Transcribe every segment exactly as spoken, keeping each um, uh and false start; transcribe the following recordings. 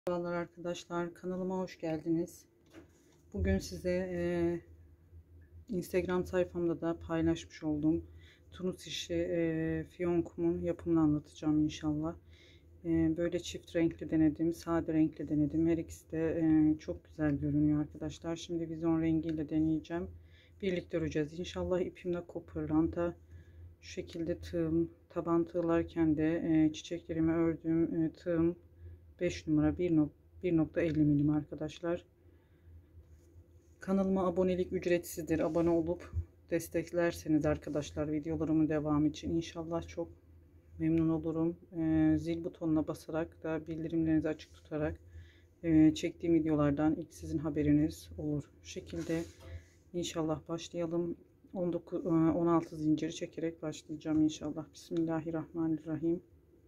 Merhabalar arkadaşlar, kanalıma hoş geldiniz. Bugün size e, Instagram sayfamda da paylaşmış olduğum tunus işi e, fiyonkumun yapımını anlatacağım inşallah. E, böyle çift renkli denedim, sade renkli denedim. Her ikisi de e, çok güzel görünüyor arkadaşlar. Şimdi vizon rengiyle deneyeceğim. Birlikte öreceğiz. İnşallah ipimde kopırlanta. Şu şekilde tığım, taban tığlarken de e, çiçeklerimi ördüğüm e, tığım beş numara bir nokta elli milim arkadaşlar. Kanalıma abonelik ücretsizdir. Abone olup desteklerseniz arkadaşlar videolarımın devamı için inşallah çok memnun olurum. Ee, zil butonuna basarak da bildirimlerinizi açık tutarak e, çektiğim videolardan ilk sizin haberiniz olur. Bu şekilde inşallah başlayalım. on dokuz on altı zinciri çekerek başlayacağım inşallah. Bismillahirrahmanirrahim.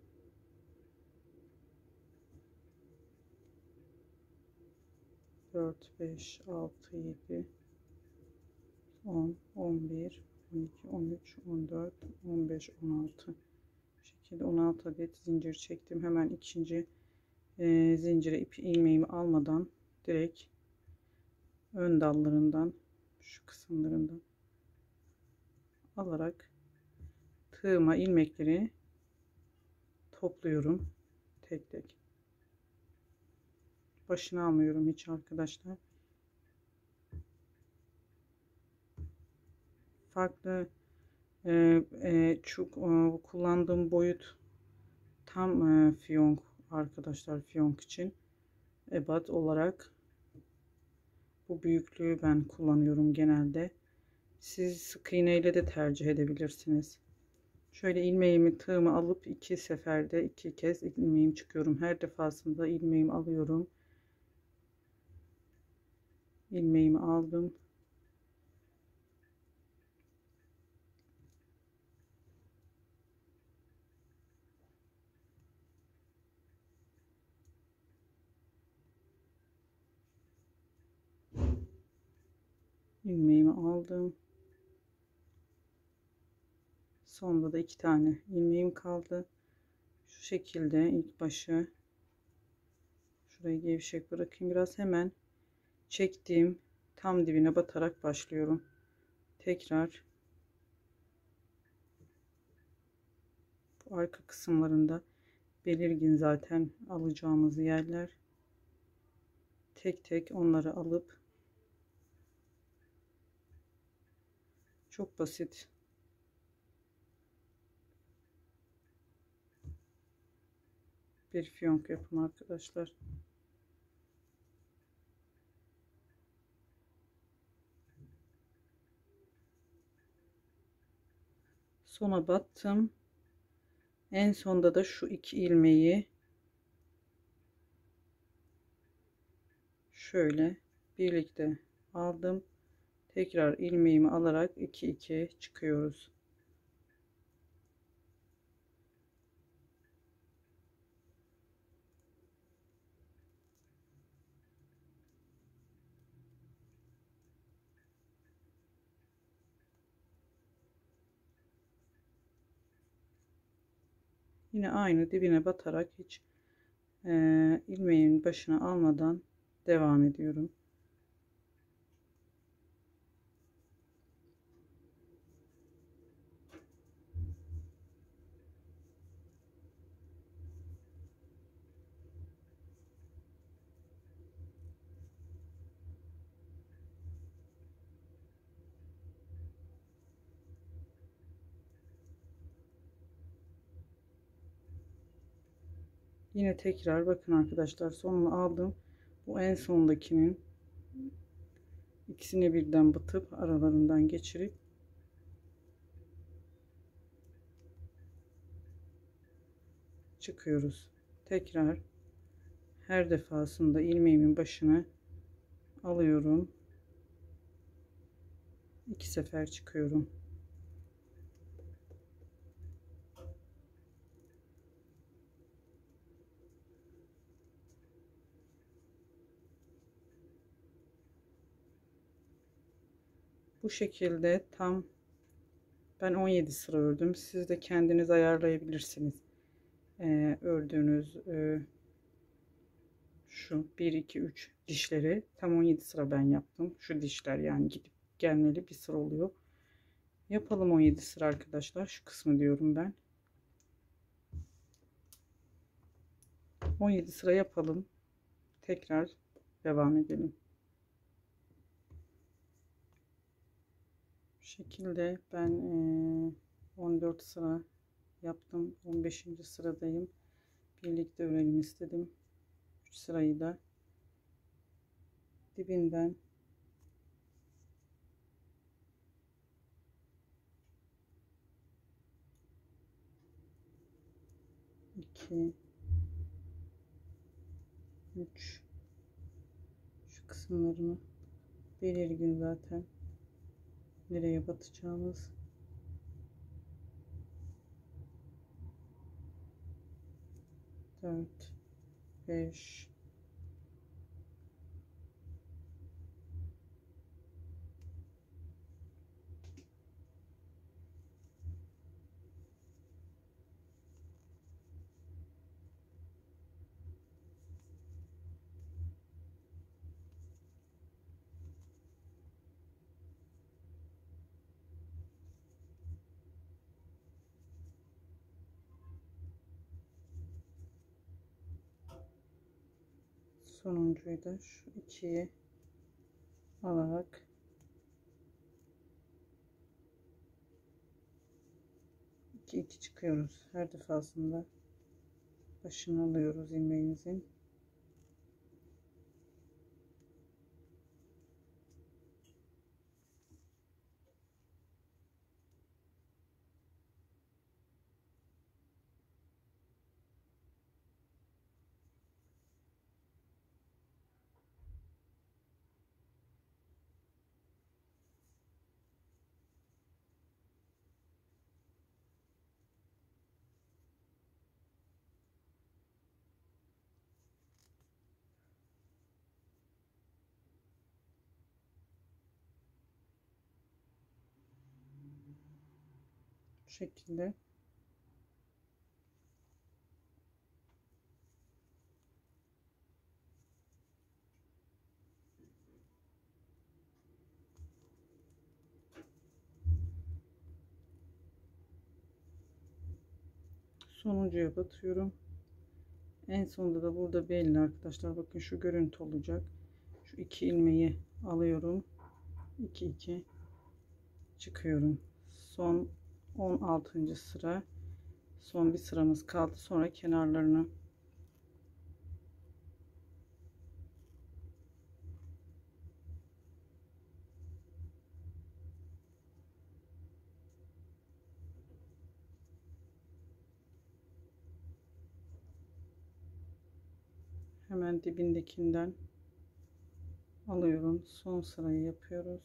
dört, beş, altı, yedi, on, on bir, on iki, on üç, on dört, on beş, on altı. Bu şekilde on altı adet zincir çektim. Hemen ikinci e, zincire ipi ilmeğimi almadan direkt ön dallarından şu kısımlarından alarak tığıma ilmekleri topluyorum tek tek. Başını almıyorum hiç arkadaşlar. Farklı e, e, çok e, kullandığım boyut tam e, fiyonk arkadaşlar, fiyonk için ebat olarak bu büyüklüğü ben kullanıyorum genelde. Siz sık iğne ile de tercih edebilirsiniz. Şöyle ilmeğimi, tığımı alıp iki seferde iki kez ilmeğimi çıkıyorum. Her defasında ilmeğimi alıyorum. İlmeğimi aldım. İlmeğimi aldım. Sonda da iki tane ilmeğim kaldı. Şu şekilde ilk başı şurayı gevşek bırakayım biraz, hemen çektiğim tam dibine batarak başlıyorum. Tekrar bu arka kısımlarında belirgin zaten alacağımız yerler. Tek tek onları alıp çok basit bir fiyonk yapın arkadaşlar. Sona battım. En sonda da şu iki ilmeği şöyle birlikte aldım. Tekrar ilmeğimi alarak iki iki çıkıyoruz. Yine aynı dibine batarak hiç e, ilmeğin başına almadan devam ediyorum. Yine tekrar bakın arkadaşlar, sonunu aldım. Bu en sondakinin ikisini birden batıp aralarından geçirip çıkıyoruz. Tekrar her defasında ilmeğimin başına alıyorum. İki sefer çıkıyorum. Bu şekilde tam ben on yedi sıra ördüm. Siz de kendiniz ayarlayabilirsiniz. Ee, ördüğünüz e, şu bir iki üç dişleri tam on yedi sıra ben yaptım. Şu dişler yani gidip gelmeli bir sıra oluyor. Yapalım on yedi sıra arkadaşlar. Şu kısmı diyorum ben. on yedi sıra yapalım. Tekrar devam edelim. Bu şekilde ben on dört sıra yaptım. on beşinci sıradayım. Birlikte örelim istedim. üç sırayı da dibinden iki üç şu kısımlarını belirgin zaten nereye batacağımız. dört beş sonuncuyu da şu ikiye alarak iki iki çıkıyoruz. Her defasında başını alıyoruz ilmeğimizin. Bu şekilde sonuncuya batıyorum. En sonunda da burada belli arkadaşlar. Bakın şu görüntü olacak. Şu iki ilmeği alıyorum. iki iki çıkıyorum. Son on altıncı sıra. Son bir sıramız kaldı. Sonra kenarlarını hemen dibindekinden alıyorum. Son sırayı yapıyoruz.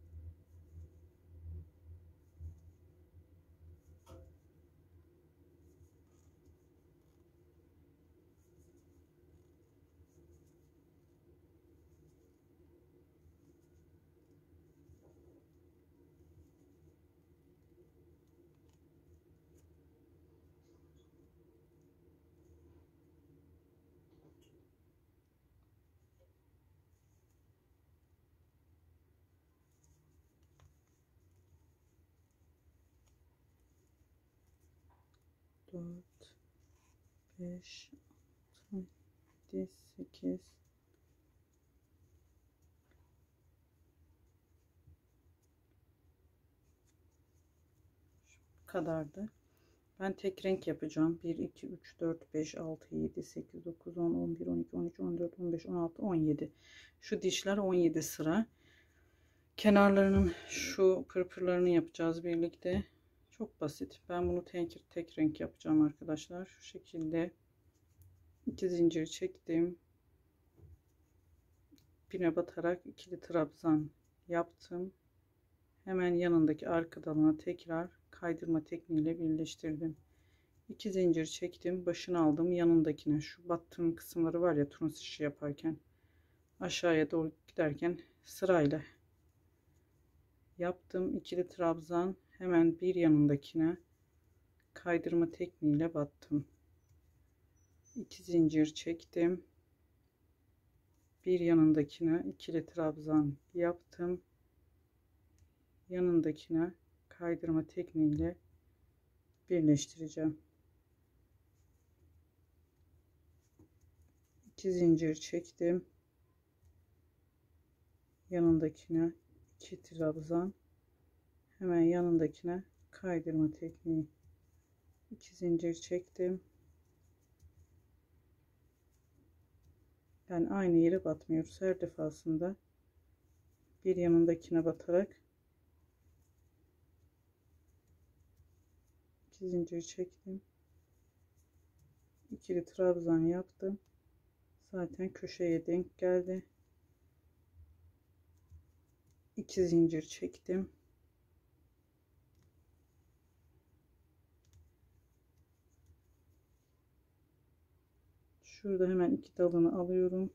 dört beş altı yedi sekiz şu kadardı. Ben tek renk yapacağım. bir iki üç dört beş altı yedi sekiz dokuz on on bir on iki on üç on dört on beş on altı on yedi. Şu dişler on yedi sıra. Kenarlarının şu pırpırlarını yapacağız birlikte. Çok basit. Ben bunu tek, tek renk yapacağım arkadaşlar. Şu şekilde iki zincir çektim. Birine batarak ikili trabzan yaptım. Hemen yanındaki arka dalına tekrar kaydırma tekniğiyle birleştirdim. iki zincir çektim. Başını aldım. Yanındakine şu battığım kısımları var ya turnus işi yaparken aşağıya doğru giderken sırayla yaptım. İkili trabzan hemen bir yanındakine kaydırma tekniğiyle battım. iki zincir çektim. bir yanındakine ikili trabzan yaptım. Yanındakine kaydırma tekniğiyle birleştireceğim. iki zincir çektim. Yanındakine iki trabzan, hemen yanındakine kaydırma tekniği, iki zincir çektim. Yani aynı yere batmıyoruz her defasında, bir yanındakine batarak iki zincir çektim, ikili trabzan yaptım. Zaten köşeye denk geldi. iki zincir çektim. Şurada hemen iki dalını alıyorum.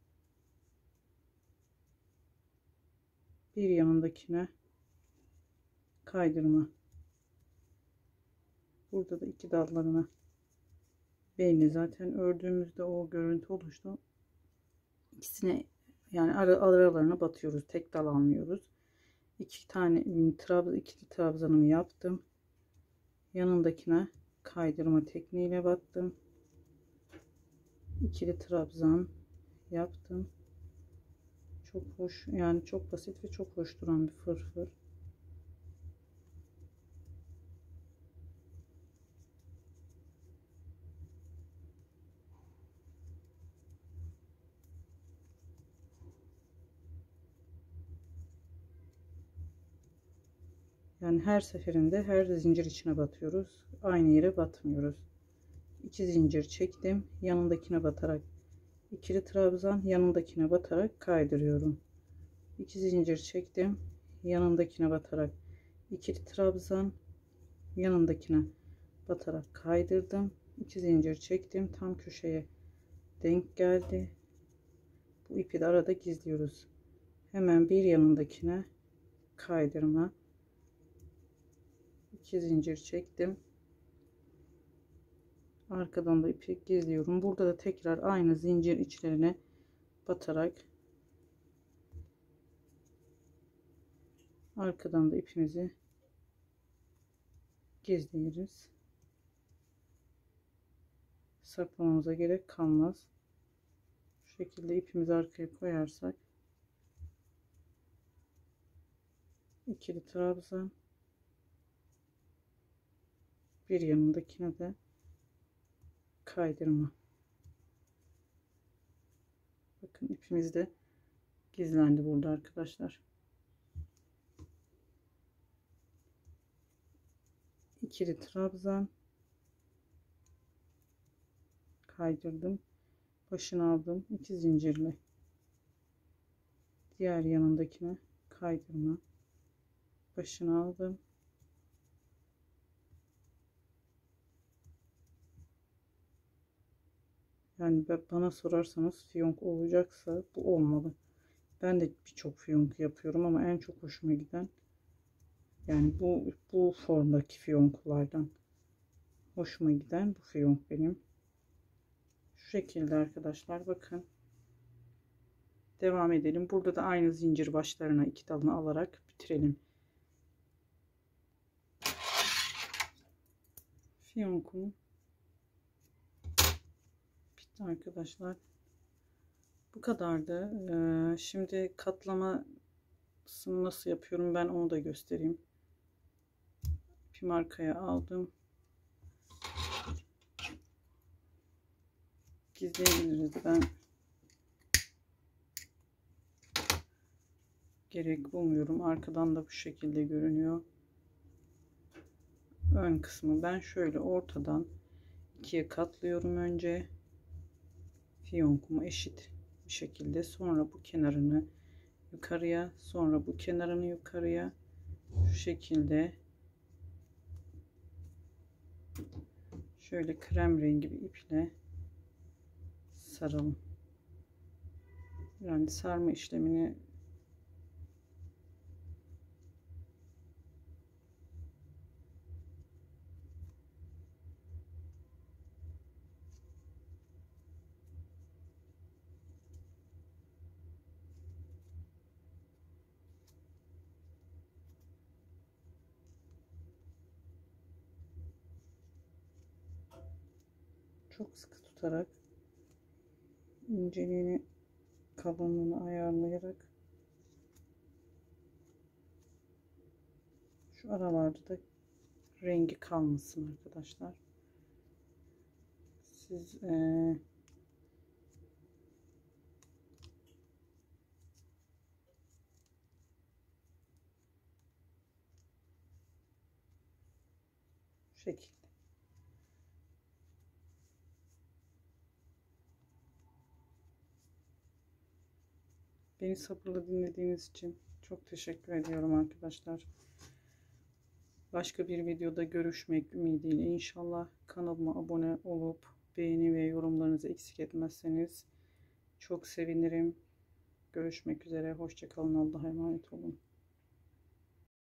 Bir yanındakine kaydırma. Burada da iki dallarına belli, zaten ördüğümüzde o görüntü oluştu. İkisine yani ara, aralarına batıyoruz. Tek dal almıyoruz. İki tane trabzan, ikili trabzanımı yaptım. Yanındakine kaydırma tekniğiyle battım. İkili trabzan yaptım. Çok hoş, yani çok basit ve çok hoş duran bir fırfır. Yani her seferinde her zincir içine batıyoruz. Aynı yere batmıyoruz. iki zincir çektim. Yanındakine batarak ikili trabzan, yanındakine batarak kaydırıyorum. iki zincir çektim. Yanındakine batarak ikili trabzan, yanındakine batarak kaydırdım. iki zincir çektim. Tam köşeye denk geldi. Bu ipi de arada gizliyoruz. Hemen bir yanındakine kaydırma, iki zincir çektim. Arkadan da ipi gizliyorum. Burada da tekrar aynı zincir içlerine batarak arkadan da ipimizi gizleyiriz. Saklamamıza gerek kalmaz. Şu şekilde ipimizi arkaya koyarsak ikili trabzan, bir yanındakine de kaydırma. Bakın ipimiz de gizlendi burada arkadaşlar. İkili trabzan, kaydırdım, başını aldım, iki zincirle diğer yanındakine kaydırma, başını aldım, yani bana sorarsanız fiyonk olacaksa bu olmalı. Ben de birçok fiyonk yapıyorum ama en çok hoşuma giden yani bu bu formdaki fiyonklardan hoşuma giden bu fiyonk benim. Şu şekilde arkadaşlar, bakın. Devam edelim. Burada da aynı zincir başlarına iki dalını alarak bitirelim. Fiyonkum bitti arkadaşlar. Bu kadardı. Ee, şimdi katlamasını nasıl yapıyorum ben onu da göstereyim. İpimi arkaya aldım. Gizleyebiliriz. Ben gerek bulmuyorum. Arkadan da bu şekilde görünüyor. Ön kısmı ben şöyle ortadan ikiye katlıyorum önce. Fiyonkumu eşit bir şekilde, sonra bu kenarını yukarıya, sonra bu kenarını yukarıya, şu şekilde şöyle krem rengi bir iple saralım. Yani sarma işlemini çok sıkı tutarak inceliğini, kalınlığını ayarlayarak şu aralarda da rengi kalmasın arkadaşlar. Siz e, şu şekilde. Beni sabırla dinlediğiniz için çok teşekkür ediyorum arkadaşlar. Başka bir videoda görüşmek ümidiyle inşallah. Kanalıma abone olup beğeni ve yorumlarınızı eksik etmezseniz çok sevinirim. Görüşmek üzere. Hoşça kalın. Allah'a emanet olun.